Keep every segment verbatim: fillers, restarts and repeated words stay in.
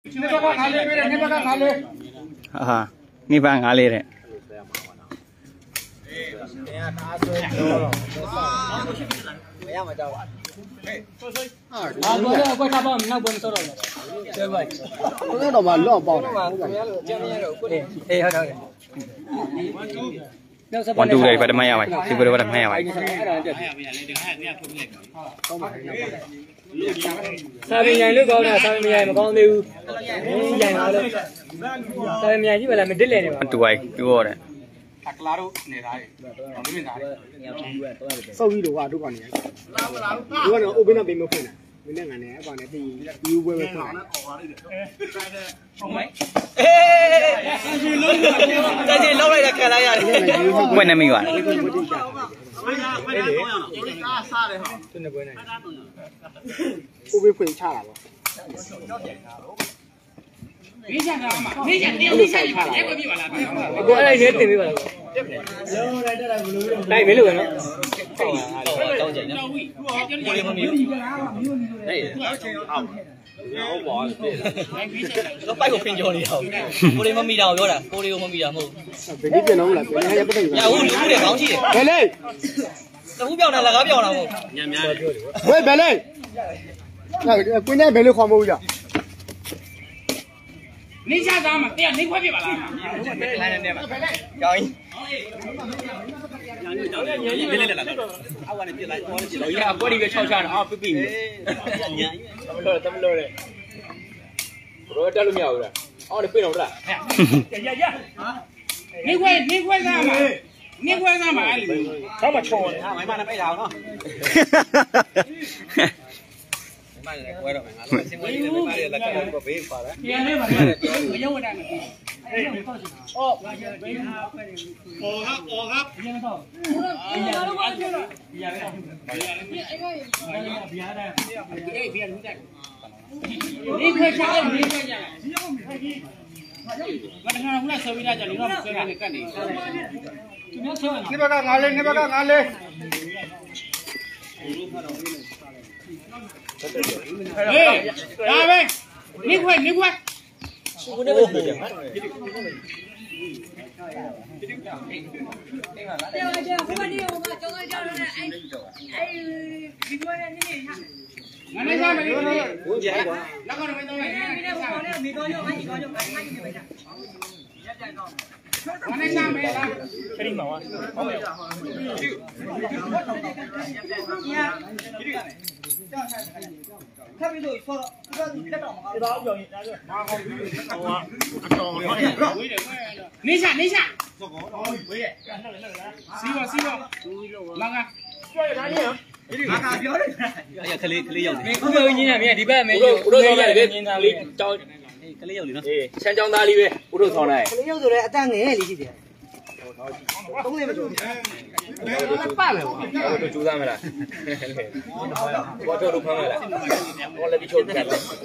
啊，你办哪里的？ 啊，我我差不多那不能收到了，对不？我那老板老包的。哎，好的。 วันดูเลยไปทำไมเอาไว้ที่บริวารทำไมเอาไว้ซาบิยันลูกเขาเนี่ยซาบิยันมาก้องดูยันมาเลยซาบิยันที่เวลามันดิ้นเลยเนี่ยมันดูไว้ดูอะไรตักลารุเนี่ยได้ตอนนี้ไม่ได้စောက်ပြီးတော့ဟာတို့ကောင်နေဒီကတော့ open up ပေးမဖွင့်တာမင်းနဲ့ငါနဲ့အကောင်နဲ့ဒီဒီဝဲဝဲဖွင့်တာဟုတ်မယ်အေးလုံးလုံးကြည့်လုံးလိုက်တာခံလိုက်ရတယ်ဘယ်နဲ့မိပါလဲဝေးရဝေးရဝေးရဒီကားစားတယ်ဟာသူနဲ့ပွဲနိုင် open ဖွင့်ချတာပေါ့မင်းချတာမှာမင်းချတယောက်တည်းချတာရဲပြပြပါလားကိုအဲ့ဒါရေးတင်ပေးပါလားလုံးလိုက်တက်တာဘယ်လိုလဲတိုက်မလို့ပဲနော်တောင်းကြနော်ကိုလေးမမီဘူးဟဲ့ဟုတ်ပါဘူးတော့ပိုက်ကိုဖင်ကြော်နေအောင်ကိုလေးမမီတာကိုပြောတာကိုလေးကိုမမီတာမဟုတ်ဘယ်နည်းပြန်တော့လားဘယ်နည်းရပတ်တယ်ညာဟုတ်လူတွေခေါင်းရှိတယ်ဘယ်လေတခုပြောင်းတာလကားပြောင်းတာမဟုတ်ညံများတယ်ဝေးဘယ်လေကွင်းနဲ့ဘယ်လိုခေါ်မဟုတ်ကြနေချသားမှာတရားနေခွဲပြပါလားလိုင်းနေပါကြောင်းကြီးပြလိုက်လာအောက်ကနေပြလိုက်အော်ပြလိုက်ရကွက်ဒီပဲ၆ချတာအော်ပြပြညာတမလို့တမလို့လေဘရောတက်လို့မရဘူးလားအော်လေပြတော့လားရရနေခွဲနေခွဲသားမှာနေခွဲသားမှာအဲ့လိုတော့မချော်ဟာမိုင်းမနဲ့ပိတ်ထားအောင်နော်မိုင်းလည်းကွဲတော့မယ်ငါလည်းစင်မကြီးနဲ့မိုင်းလည်းလက်ကတော့ဘေးပါလားပြန်လေးပါလေရုပ်ဝတ်တိုင်းမပြီးအော်အော်ครับအော်ครับပြန်တော့အေးရတော့ဘာပြောလဲပြရပဲအဲ့ဒါပြရတယ်အေးပြရလို့တဲ့နေခွဲချအောင်နေခွဲကြတယ်ဘာတခါကလည်းဆော်ပြီးသားကြလို့တော့ဆွဲနေကတ်နေသူများဆော်နေဘက်ကငါလေးနေဘက်ကငါလေးเฮ้ยဒါပဲနေခွဲနေခွဲကိုနေပဲပြန်တယ်ဟာတယ်တယ်ဟိုမဒီဟိုကကြောင်းကြောင်းနဲ့အဲ့အဲ့ဒီကွဲနေနေဟာငါလည်းစားမယ်လေဘုန်းကြီးအဲ့ကွာလက်ကတော့မသုံးလိုက်ဘူးဒီဟိုကောင်နဲ့မိကောရောငါကြီးကောရောငါကြီးနေပဲတာရက်ကြတော့ငါလည်းစားမယ်လားခရီးမှာဝါဟုတ်ရဲ့ထပ်ပြီးတော့ဆောတော့တက်တော့မကောင်းဘူးဒါအောင်ပြောရင်ဒါပြောမဟုတ်ဘူးဟိုကအတော်ဝေးတယ်နေချနေချသောကောဝေးရဲ့စီးပါစီးပါလာကပြောရတာလေငါကပြောတယ်အဲ့ကလေးကလေးရောက်နေခုပြောရင်းနဲ့မြင်ဒီဘက်မင်းတို့တို့ဆောင်လိုက်တယ်မြင်သားလေးတောင်းကလေးရောက်နေနော်အေးချမ်းချောင်းသားလေးပဲဦးတို့ဆောင်လိုက်ကလေးရောက်ဆိုတော့အတန်းငယ်လေးရှိတယ်သုံးလေးမကျိုးပါလေတို့ကြိုးစားမလားဘောတော့တို့ဖမ်းမလားဟောလည်းဒီချိုးပြတယ်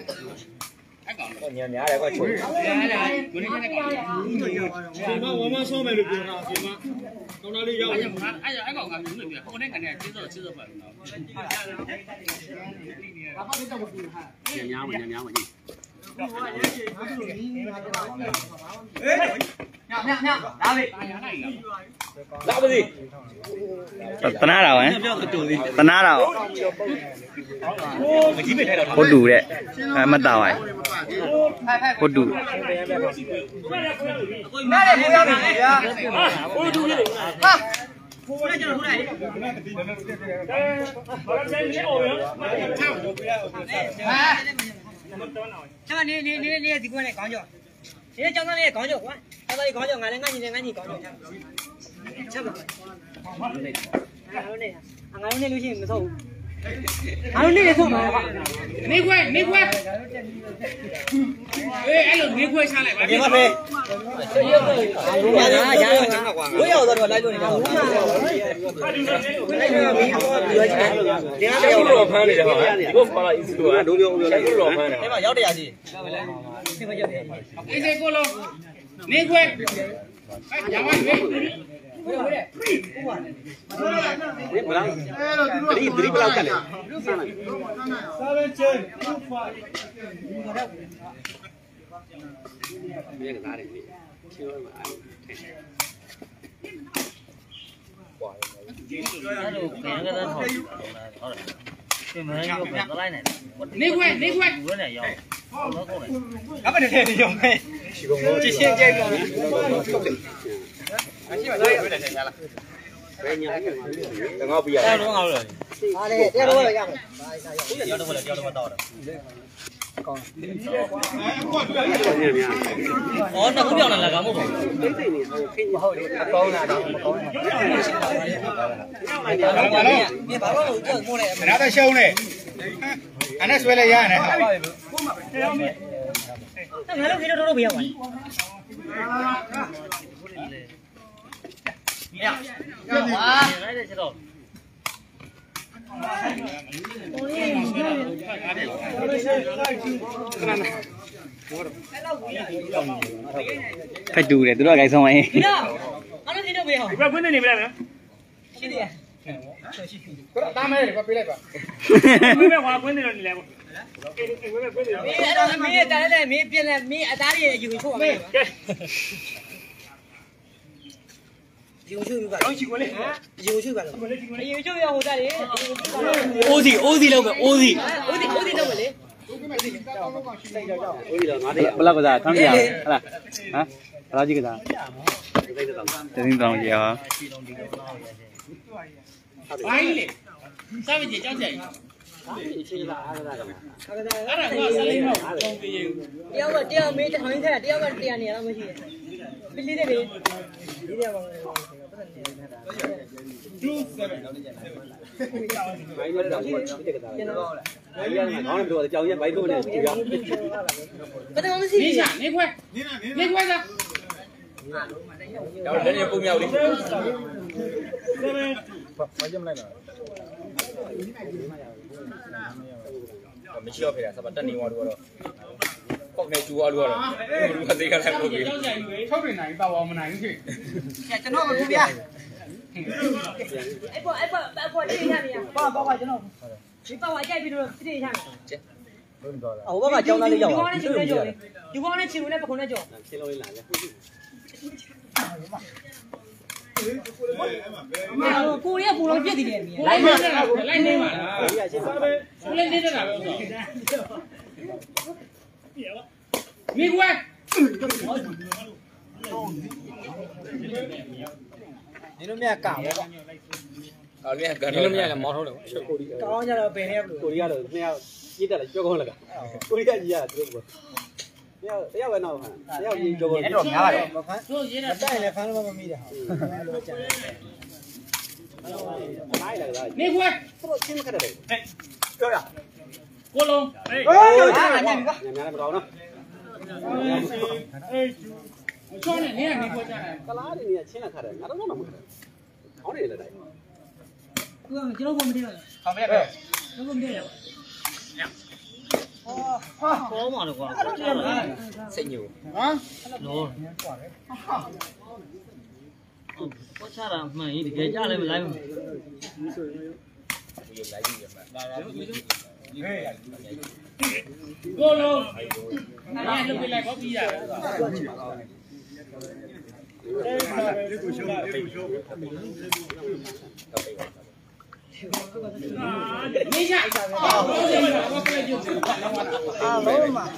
ညံများတယ်ကွာချိုးညာလာကိုနေနဲ့ကောင်ဒီမှာဝမဆောမယ်လို့ပြောတာဒီမှာကောင်းသားလေးရောက်အဲ့အဲ့အဲ့ကောင်ကမျိုးမျိုးပြကိုနေကနေကျေးဇူးကျေးဇူးပါလို့နော်ဘာမှမတော့ဘူးဟာညံများညံများဝင်ကြီးဟေးညညညလာလေလာပါစီတနာတာဟမ်တနာတာမကြီးပဲထိုက်တော့ဟိုတူတဲ့အမတာဝိုင်ဟိုတူနားလေကိုရောက်နေဗျာဟိုတူလေဟာဟိုလည်းကျွန်တော်ဟိုလိုက်ဘာလဲလဲနေအောင်ရဟာကျမနေနေနေနေဒီကွနဲ့ခေါင်းကြောဒီကျောင်းသားလေးခေါင်းကြောကွာကျောင်းသားလေးခေါင်းကြောငါလည်းငါညီလည်းငါညီခေါင်းကြောချက်ပါငါတို့နေငါတို့နေလို့ရှိရင်မဆောက်ဘူးငါတို့နေလေဆောက်မှာကွာနေခွဲနေခွဲအေးအဲ့လိုနေခွဲချလိုက်ပါဒီမှာပဲရာရာရာကွာဝေးရောက်တော့လိုက်လို့နေကြတော့ဒီကတော့ဖမ်းနေတယ်ဟာဒီကိုပါလာအစ်စုကဒိုးပြောပြောလိုက်တော့ဖမ်းတယ်အဲ့မှာရောက်တရားကြီးဒီမှာရောက်တရားအေးစေကိုလုံးနေခွဲအဲ့ညာဝိုင်းဝေးဝေးဝေးဥပါဒီဘလောက်ဒီဒီဘလောက်ကလေ7 two five 别个咋的？听说嘛？ 哇！ 那就给人个人好，好的。对门有本子来呢。哪块哪块？五个人要，好多够了。俺们这天用没？这现在用。俺媳妇儿也有点钱了。 等我不要。 带多少人？ 啊，对，带多少样？ 调的过来，调的过到的。哦，那不标了，那个不好。 不好的，高呢，高高呢。你把老这过来， 哪个小呢？俺那说了呀，那。那俺都给他多少不要完？呀，啊，来得知道。 太堵了，都要改成玩意。 你呢？俺那天都不要。你不要滚的，你不来没？是的。打没？我回来吧。没没话滚的了，你来不？没没打来没别来没打的有错没？ 优秀有个，优秀个， 优秀要我带的。 O Z O Z 了个 O Z。 O Z O Z 了个嘞。 不那个啥，他们讲，好了，啊，好几个啥？这挺东西啊。 八一嘞，三分钱交钱。第二个第二没得同一台，第二个第二年了没去，没理的没。理的嘛，不能理的。 买个两块，这个咋了？买个买好多的，交易买多的，对吧？ 不能我们去。哪下哪块？哪块的？ 要人家不瞄的。 我进来了。 没需要赔的，是吧？等你我多了。国内猪啊多了，猪啊这个来不给。 超水哪一把我们哪一去？ 呀，真好，不变。 哎不哎不哎不，这一下没呀？爸爸爸真好。你爸爸再比如这一下没？ 啊，我爸爸教那个要。 有光的请来教的，有光的请来不可能教。 七楼一男的。 我过年不能别的嘞，来年的来年嘛，来年的哪个？没关。 你那面干我吧？ 啊，面干。 你那面个毛头的，吃狗的。 刚家的白天不？ 狗的家的，那样一点了，学过了个。狗的家一样，这个不。要要个闹翻，要你这个。 你这面了，我看。我带来反正我没的好。 没关。 不听看的嘞。 哎， 这样。 郭龙。哎。 哎，你个。 你面不着呢。 哎，装的你也没过家来。 干哪的你亲来看的，俺都那么看的，好的了的。 哥，今儿我们这个。 好没有？ 我们这个。 哦， 好嘛的话， 谁牛？ 啊？ 牛。我查了，没，你给家来没来没？过喽。那你回来搞比呀？没下， 啊，老嘛。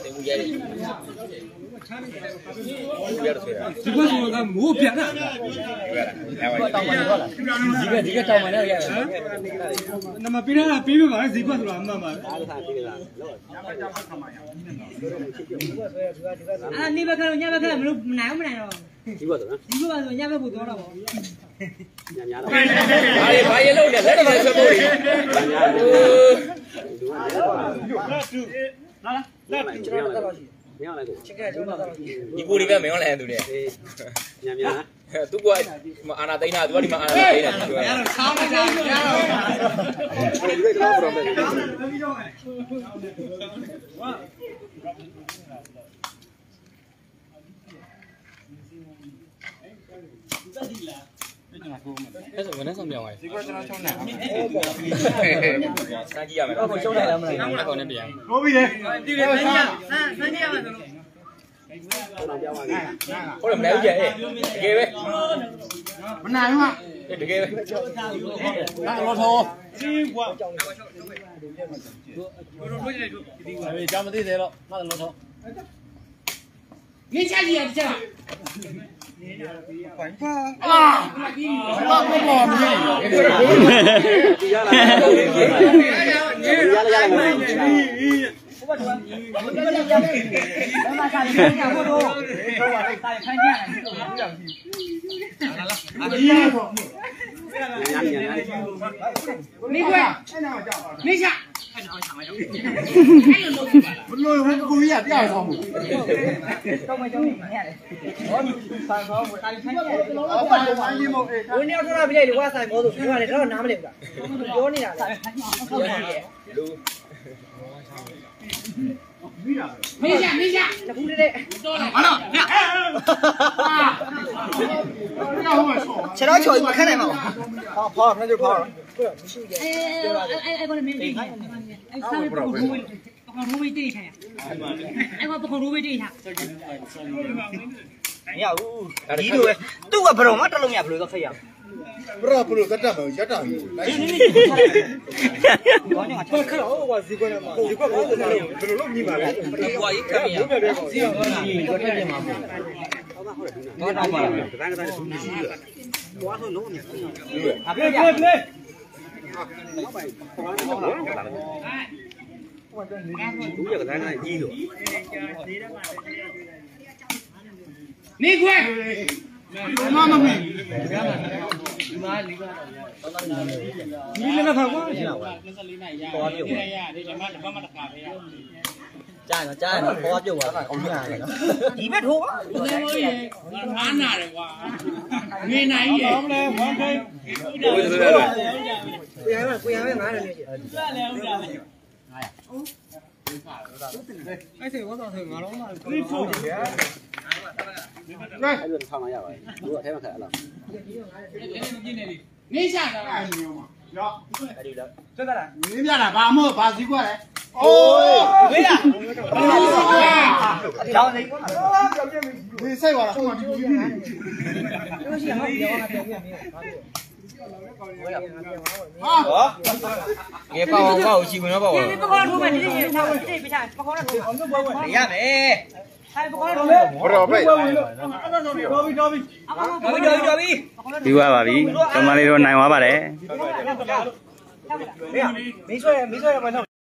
这个说他没变了。这个这个找嘛了呀？那么别人别别嘛，这个是嘛嘛嘛。啊，你别看，你别看，没有难不难哦？ 几个多？ 几个吧，人家别不多了不？ 娘娘的。 把也把也漏点，来点全部的。 来来， 来，你要来，你要来个。 你估里面没有来对不对？ 娘娘。 tu gua ma anak taina tu di ma anak taina tu. Ya, sama saja. Cái gì mà nó xong rồi. Chỉ có cho nó trong nào. Sao kia mà. Có một chỗ này là mình. Nó còn nên biển. Có gì đây? Đi về nhà. Sang sang nhà mà. ဟုတ်တယ်မလဲဦးကျဲအေးတကယ်ပဲမနိုင်ဘူးကတကယ်ပဲလာလောထောစီးကွာကြောင်နေတို့တို့ကြည့်တို့ဒီကွာအေးကြောင်မသိသေးတော့လာလောထော你下去啊，这样。啊！ ဘာကောပေါ်မလဲရလာရလာရလာ我这我这这这，我马上就看我都，我大爷看见了，来了，你过，你下。 ဘလို့ကိုကြီးကပြောက်ဆောင်မှုတော့မကြောက်နေနဲ့လေဟောဆန်ဆောင်တာခိုင်းတယ်အော်ဘာလို့အရင်မို့အေးဝင်းရောက်ထွက်လာပြလိုက်လေဝါဆိုင်မောဆိုပြောတယ်တော့နားမလည်ဘူးလားပြောနေတာလေလူမင်းရမင်းရတကူတဲ့တော်တယ်ဟာတော့ညခြေတော့ချော်မခက်နိုင်ပါဘူးဟောဖောက်နှကြဖောက်အဲ့အဲ့အဲ့ကောမင်းအဲ့စားပခုံးဝေးပခုံးဝေးတိတ်ထိုင်အဲ့ကောပခုံးဝေးတိတ်ထားမရဘူးဒီလိုပဲသူ့ကဘယ်တော့မှတက်လို့မရဘယ်လိုတော့ဆက်ရဘရဘလို့တက်တက်မရတာကြီးလိုက်ဘာညာချက်ခက်တော့ဟိုကဇီကွက်မှာဇီကွက်ကိုဘယ်လိုလုပ်ညီမှာလဲဘွားကြီးခက်ရဇီကွက်ကြီးကိုထည့်ပြမှာပေါ့ဟုတ်ကဲ့ဟုတ်တယ်ဘာသာပါတန်းတန်းသူမရှိရဘွားဆိုလုံးနေဟာပြပြပြနောက်ပိုင်းဘာမှမဟုတ်လားဘူးရကတန်းကကြီးလို့နေခွဲမမမင်းဒီမှာလေးကတော့ဒီလည်းမဖောက်ဘူး24နိုင်ရပေါ်ပြုတ်ရရတယ်ဓမ္မတစ်ပတ်မှတစ်ခါပဲရကြားတော့ကြားတော့ပေါ်ပြုတ်သွားတာကောင်းရတယ်နော်ဒီဘက်ထိုးပါဒီလိုကြီးအားနာတယ်ကွာနေနိုင်ရဲ့ဘာလဲဘာလဲကိုယ်ဆိုရတယ်ကိုယ်ရမယ်ကိုယ်ရမယ်ငါလည်းနေကြည့်ဟုတ်တယ်ဟုတ်တယ်အဲ့ဒီဝါတော့ငါတော့မှကိုယ်ထုတ်တယ်အဲ့ဒါထားမှရပါတယ်သူကအထဲမှာခက်အလားနေရှာတာအဲ့ဒီမျိုးမှာရောအဲ့ဒီတော့သက်သက်လားနင်းပြတာဘာမို့ဘာစီကွက်လဲအိုးဝေးလားကြောင်းနေကွာဒီစိတ်ပါလားဟိုမှာဒီကြီးနေတို့ရှိအောင်ပြောတာပြောပြမင်းဘာပြောဟာငယ်ပေါ့ပေါ့ရှိဝင်တော့ပေါ့ဒီပခေါ်ထိုးမယ်ဒီဒီထားဝင်တိတ်ပြချပခေါ်တော့ထိုးအောင်ဘွယ်ဘွယ်ရမယ်အဲ့ပခေါ်တော့ဘယ်တော့ပဲတော်ပြီတော်ပြီတော်ပြီတော်ပြီတော်ပြီတော်ပြီပြီးသွားပါပြီကမလေးတို့နိုင်သွားပါတယ်မင်းဆွဲမင်းဆွဲရမလို့